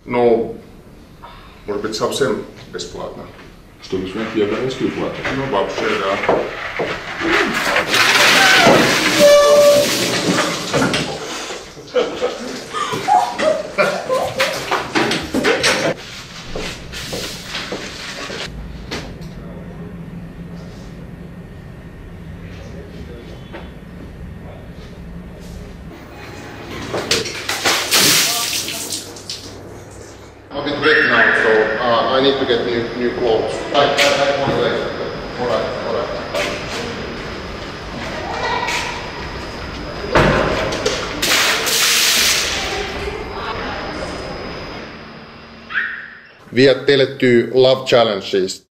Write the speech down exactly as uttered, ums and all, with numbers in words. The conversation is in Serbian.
Ну, может быть, совсем бесплатно. Что бесплатно? Я гарантию плату. Ну, вообще, да. I'm a bit wet now, so uh, I need to get new new clothes. I, I, I want to wait. All right, all right. Via Tele two Love Challenges.